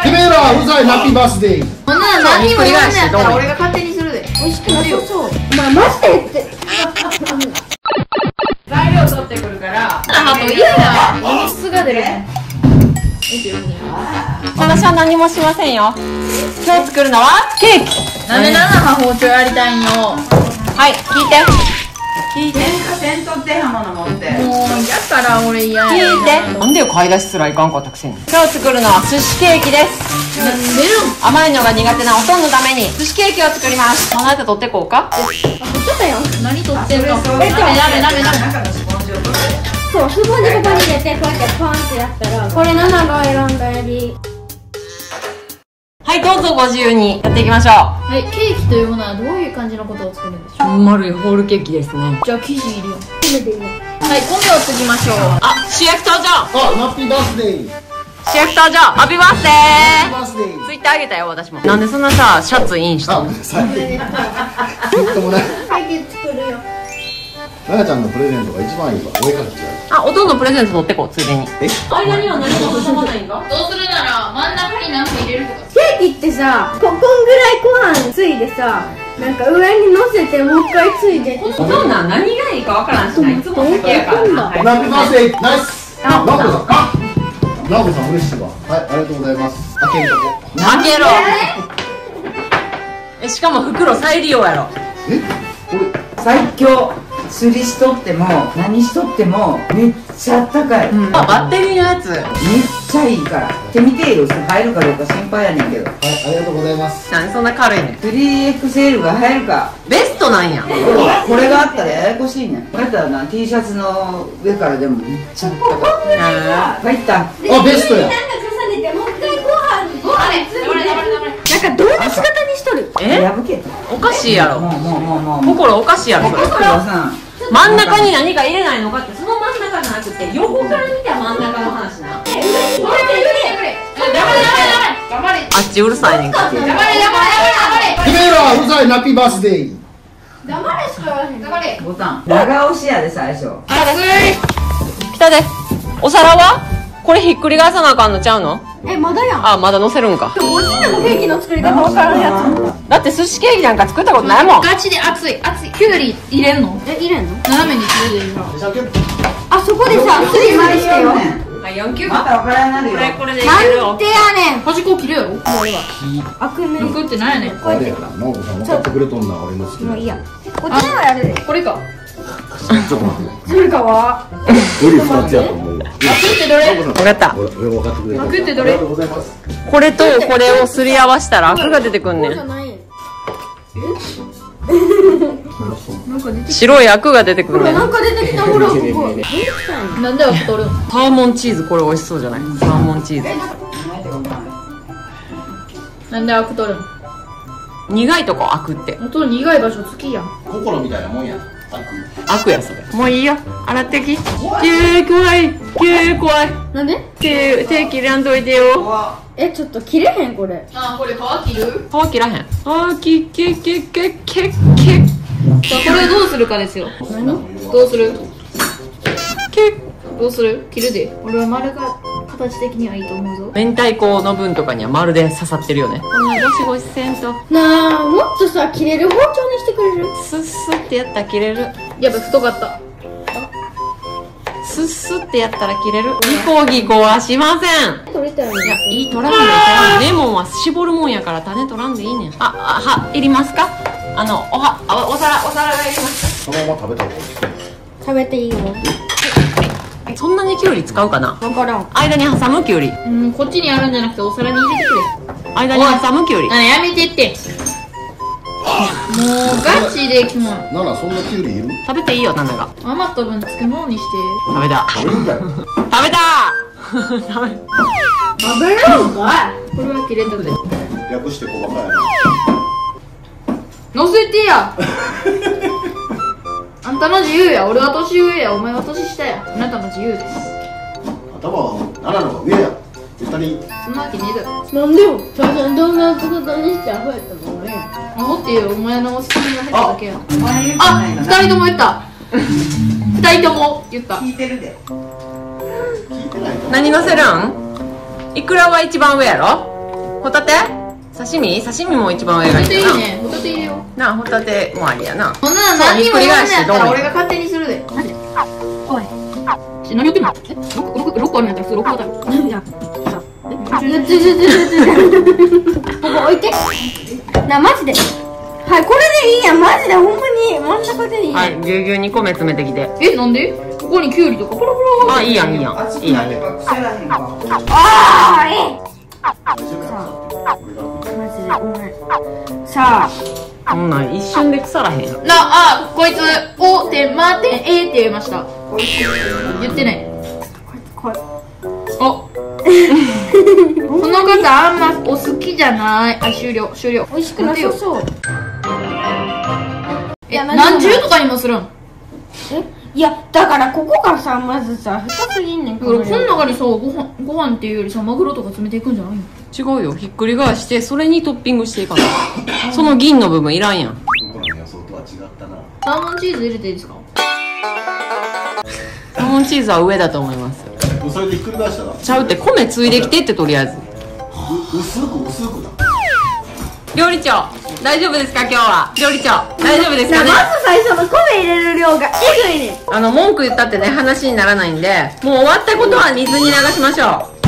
てめえらうるさい。ハッピーバースデー。 こんなの何にも言わんのやったら俺が勝手にするで。美味しくなるよ。そう。 まあマジでって材料取ってくるから。あと嫌や。演出が出る。 私は何もしませんよ。今日作るのはケーキ。 なんで7包丁やりたいんよ。 はい、聞いて。聞いて。 せんとって刃物持って。 もうやから俺嫌や。 聞いて。なんでよ、買い出しすらいかんかったくせに。今日作るのは寿司ケーキです。 なんでるん。 甘いのが苦手なおとんのために寿司ケーキを作ります。まな板取ってこうか。 ちょっとよ何取ってんの。 ダメ。中のスポンジを取って。 そうスポンジここに入れてこうやってパンってやったらこれナナが選んだやりはい、どうぞご自由にやっていきましょはい、ケーキというものはどういう感じのことを作るんでしょう。 う。丸いホールケーキですね。 じゃあ生地入れよう。 米でいいのはい、米をつぎましょう。 あ、主役登場。 ハッピーバースデー。 主役登場。ハッピーバースデバースデー。 ー。ツイッターあげたよ、私も。なんでそんなさ、シャツインしたの。 最近ともない。 ケーキ作るよななちゃんのプレゼントが一番いいわ。お絵かきじゃあ、おとんのプレゼント取ってこう、ついでに。 え間には何も挟まないんか。 どうするなら真ん中に何か入れるとか。 ケーキってさこんぐらいご飯ついでさなんか上に乗せてもう一回ついでってそんなん何がいいかわからんしな。いつも先やからな。 ハッピーバースデー。ナイス。ナオコさん。ナオコさん嬉しいわ。はい、ありがとうございます。開けるとこ。 開けろ。しかも袋再利用やろ。 え、これ最強。釣りしとっても何しとってもめっちゃ高い。 バッテリーのやつ。 めっちゃいいから手見てよ。入るかどうか心配やねんけど。 はい、ありがとうございます。 なんでそんな軽いねん。 3XL が入るか。 ベストなんや。 これがあったらややこしいねん。これやったらな T シャツの上からでもめっちゃ高い。入った。 あ、ベストや。 なんか重ねてもう一回ご飯ついでなんかどういう仕方にしとる破けた。 おかしいやろ。 もう心おかしいやろそれ。 黒さん真ん中に何か入れないのかって、その真ん中じゃなくて横から見た真ん中の話な。 頑張れ。 あっちうるさいねんか。 頑張れ。 てめえらうるさい。ハッピーバースデー。 黙れしか言わへん頑張れ。 ボタン長押しやで最初。 来たで。お皿はこれひっくり返さなあかんのちゃうの。 まだやんあ、まだ乗せるんか。 こっちでもケーキの作り方わからんやつだって寿司ケーキなんか作ったことないもん。 ガチで熱い。キュウリ入れんの。 入れんの斜めに切るでいいな。 あそこでさ水回りしてよあ、4級また分からんなるよ。 これでいけるなんでやねん端っこ切るやろ。もう俺は。 開くね抜くってなんやねん。 あれやな、ナオコさん分かってくれとんな、俺の好きな。 もういいやこっちのはやるでこれか。 ちょっと待って。 それかは無理2つやと思う。 開くってどれ。 分かった。 俺分かってくれた。 開くってどれ。 ありがとうございます。 これとこれをすり合わせたらアクが出てくんねん。 ない白いアクが出てくんねん。 なんか出てきたほらここなんで開くとるん。 サーモンチーズ、これ美味しそうじゃない。サーモンチーズなんで開くとるん。 苦いとこアクって。 もっと苦い場所好きやん。 心みたいなもんや。 アクやそれ。もういいよ、洗ってき。怖い怖い。 なんで手切らんといてよ。 ちょっと切れへんこれあ、これ皮切る。 皮切らへん。 さあ、これをどうするかですよ。 何どうする。どうする。切るで。俺は丸が形的にはいいと思うぞ。 明太子の分とかにはまるで刺さってるよね。こんなゴシゴシせんとなあもっとさ切れる包丁にしてくれるスッスってやったら切れる。 やっぱ太かった。 スッスってやったら切れる。ギコはしません。 取れたよねいや、いい、取らんでいい。レモンは絞るもんやから種取らんでいいねん。いりますか。お皿がいりますそのまま食べた方がいい。 食べていいよか。そんなにきゅうり使うかな。 分からん間に挟むきゅうり。 こっちにあるんじゃなくて、お皿に入れてくれ。 間に挟むきゅうり。 やめてって。もうガチでキモい。 ならそんなキュウリいる？ 食べていいよ、なんだか。 余った分漬物にして。 食べた。 食べるんだよ。 食べた。 食べるんかいこれは切れたで。 略して小バカやな。 乗せてや。あんたの自由や。俺は年上や。お前は年下や。あなたの自由です。 頭は奈良の方が上や。絶対に。 そんなわけねえだろ。 なんでよ最初にどんなことにしてアホやったのね守ってよ。お前のスキンが減っただけや。 お前言うてあ、 ないの二人とも言った。二人とも言った。 聞いてるで。 聞いてないの？ 何のせるん。いくらは一番上やろ。 ホタテ刺身も一番上がいいかな。 ホタテいいね。ホタテ入れよう。 なあ、ホタテもありやな。 そんなの何にも言わんのやったら俺が勝手にするで。マジで。おい。何言ってんの？6個あるんやったら普通6個だよ。 いや、ここ置いて。な、マジで。はい、これでいいやん。マジで、ほんまに真ん中でいいやん。 はい、ぎゅうぎゅう2個目詰めてきて。 え、なんで？ここにキュウリとかポロポロ。 あ、いいやん、いいやん。 熱くいいやん。 なってから腐らへんか。 ああ、え大丈夫やな俺がマジで、ごめん。さあ、 そんなん一瞬で腐らへん。 こいつ、お、点、ま、点、えって言いました。言ってない。 これ。 お。この方あんまお好きじゃない。あ、終了。 美味しくなさそう。 何重とかにもするん？ いや、だからここがさ、まずさ、太すぎんねん。 この中にさ、ご飯っていうよりさ、マグロとか詰めていくんじゃないの？ 違うよ、ひっくり返してそれにトッピングしていかないその銀の部分いらんやん。 僕らの予想とは違ったな。 サーモンチーズ入れていいですか？ サーモンチーズは上だと思います。 それでひっくり返したらちゃうって、米ついできてって。とりあえず薄くな。 料理長大丈夫ですか？今日は料理長大丈夫ですかね？ まず最初の米入れる量がえぐいねん。 文句言ったってね、話にならないんで、もう終わったことは水に流しましょう。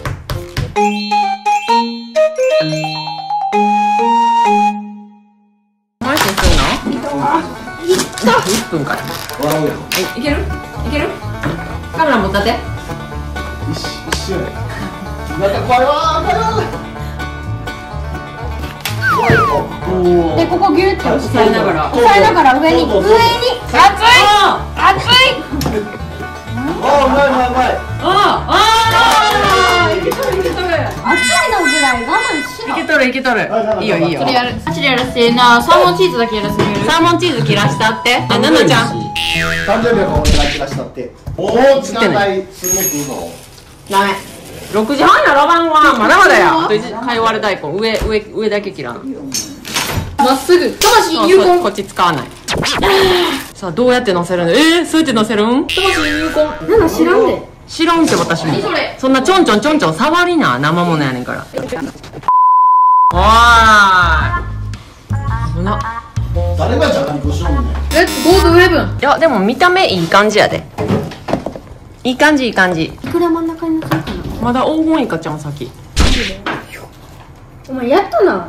マジですんの？1分から。 笑うやん。 はい、いける？カメラ持ったて。 一瞬なんか怖いわで、ここギュッて押押さえながら上に。 熱いあ、うまいいけとる熱いのぐらい我慢しろ。 いけとるいいよいいよ。 それやる。あっちでやらせてな。サーモンチーズだけやらせてくれる？ サーモンチーズ切らしたって。あ、ななちゃん誕生日はお願いしましたって。おお、時間帯すぐめくぞ。 ダメ。6時半やろ、晩ご飯。まだまだや。かいわれ大根上だけ切らな。 まっすぐ。魂そう入魂。 こっち使わない。さあ、どうやって乗せるの？そうやって乗せるん？ 魂入魂。 なんだ知らんで。 知らんって私も。 何それ？ そんなちょんちょん触りな。生ものやねんから。おーい。危な。 誰がじゃがりこしようねん。 レッツゴードウェブン。 いや、でも見た目いい感じやで。いい感じ。 いくら真ん中に乗せるかな。 まだ黄金イカちゃん先。 お前やっとな。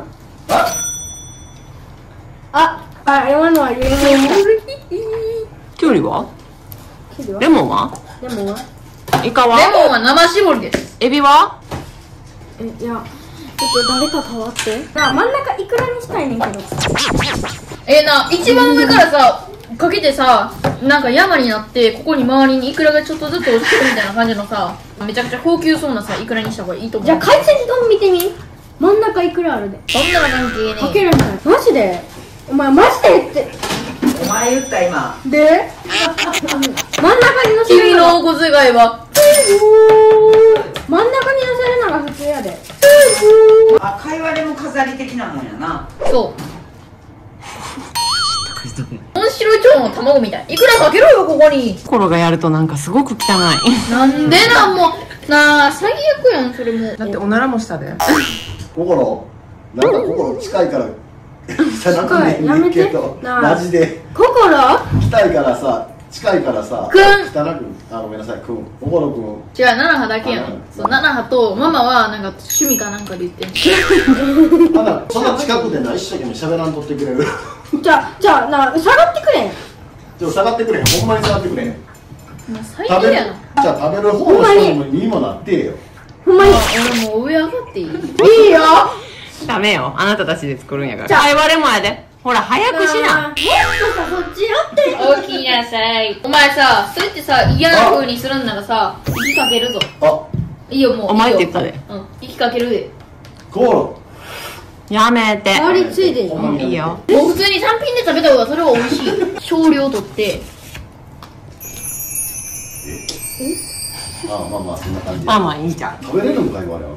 今のは入れない。 きゅうりは？レモンは？ でもイカは？ レモンは生絞りです。 エビは？ いや、ちょっと誰か変わって。真ん中いくらにしたいねんけど。 一番上からさ、かけてさ、なんか山になって、ここに周りにイクラがちょっとずつ落ちてるみたいな感じのさ、めちゃくちゃ高級そうなさ、イクラにした方がいいと思う。 じゃあ海鮮丼見てみ。真ん中いくらあるで。 そんなの関係ねかけるんだよ。マジでお前マジでって。 お前言った今。 で真ん中に乗せ君るのがのお小遣いは真ん中に乗せるのが普通やで。 あ、かいわれも飾り的なもんやな。 そうモンシロチョウの卵みたい。いくらかけろよここに。 心がやるとなんかすごく汚い。 なんでなんもなあ、最悪やんそれも。 だっておならもしたで。 心なんか心近いから汚くねやめてんけどなあマジで心近いからさ近いからさくん汚くごめんなさいくん心くん違う、ナナハだけやん。そう、ナナハとママはなんか趣味かなんかで言ってんあなそんな近くでな一生懸命喋らんとってくれるじゃあ下がってくれ。 ちょっと下がってくれほんまに下がってくれもう最食べる低やな。 じゃあ食べる方の人にもなってよほんまに俺もう上上がっていい？ いいよ。 ダメよ、あなたたちで作るんやから。 じゃあかいわれもやで。ほら早くしな。 もっとさそっち寄って。 起きなさい。お前さ、そうやってさ、嫌な風にするんならさ、息かけるぞ。 あいいよ、もう。 お前っていいよ言ったで。 うん、息かけるで。 心やめて。 代わりついでいい。 いいよ。 もう普通に単品で食べた方がそれは美味しい。少量取って。 あまあまあそんな感じまあまあいいじゃん。 食べれるんか言われ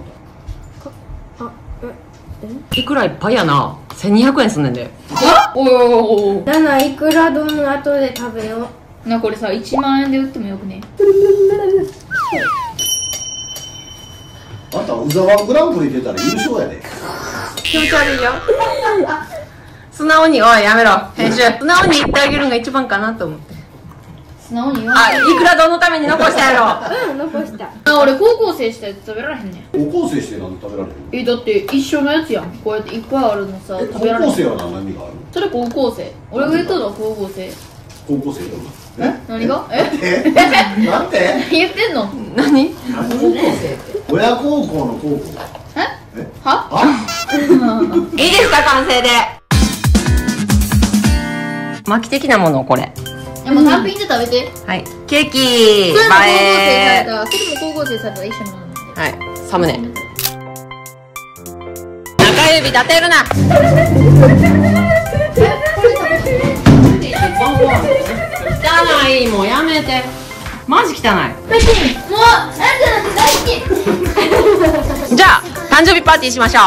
いくらいっぱいやな。1200円すんねんで。 おいおいおいおい。 7いくら丼後で食べよう。 な、これさ、1万円で売ってもよくね。 あんたうざわんグランプリ出たら優勝やで。 気持ち悪いよ。素直に、おい、やめろ。編集。素直に言ってあげるのが一番かなと思って。 素直に言わあ、 ない。 いくら丼のために残したやろ。 残した。 俺高校生したやつ食べられへんねん。 高校生してなんで食べられるの？ だって一緒のやつやん。こうやっていっぱいあるのさ、 高食べられへん。 校生は何の意味があるの？ それ高校生。俺が言ったのは高校生。 高校生よ何がなんて言ってんの？ 何？ 高校生って親孝行の高校。 は？ いいですか、完成で。巻き的なもの、これ。 でも単品で食べて。 はい。ケーキそれも高校生され映え。 た。それも高校生されたら一緒のものなんで。 はい。サムネ。中指立てるな。汚い、もうやめて。マジ汚い。 もう、あんたなんて大好き。 じゃあ、誕生日パーティーしましょう。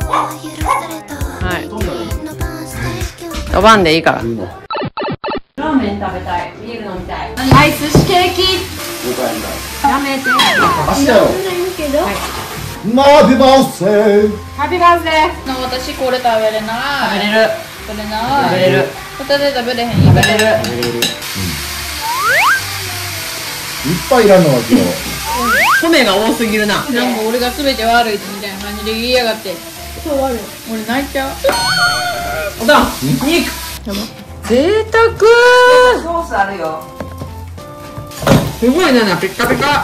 はい。飛ばんでいいから。ラーメン食べたい。ビール飲みたい。はい、寿司ケーキ。やめて。 明日よ。マービバースデー。 ハッピーバースデー。 私これ食べれない。 食べれる。 食べれない。 食べれる。 ホタテ食べれへん。 食べれる。 いっぱいいらんのはけど。 米が多すぎるな。 なんか俺が全て悪いみたいな感じで言いやがって。そう悪い。俺泣いちゃう。 おだん。肉。贅沢。 ソースあるよ。 すごいね、ピッカピカ。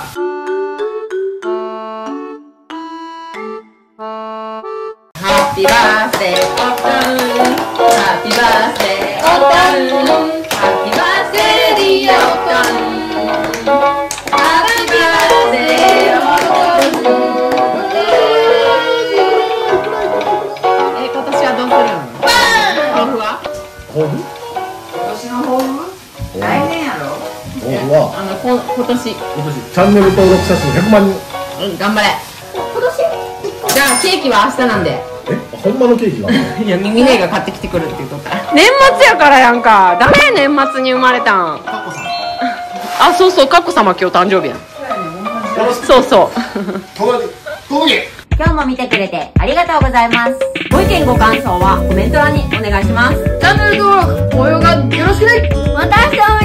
ハッピーバースデー、おたん。ハッピーバースデー、おたん。ハッピーバースデー、ディアおたん。ハッピーバースデー、おたん。今年はどうするの？抱負は？ 抱負？ 今年の抱負？来年やろ。 抱負は今年。 チャンネル登録者数100万人。 頑張れ。じゃあケーキは明日なんで。 ほんまのケーキがいや、ミネが買ってきてくるって言うとった年末やからやんか。誰年末に生まれたん？あ、そうそう、カッコ様今日誕生日やん。そうそう今日も見てくれてありがとうございます。ご意見ご感想はコメント欄にお願いします。 チャンネル登録、高評価よろしくね。 また明日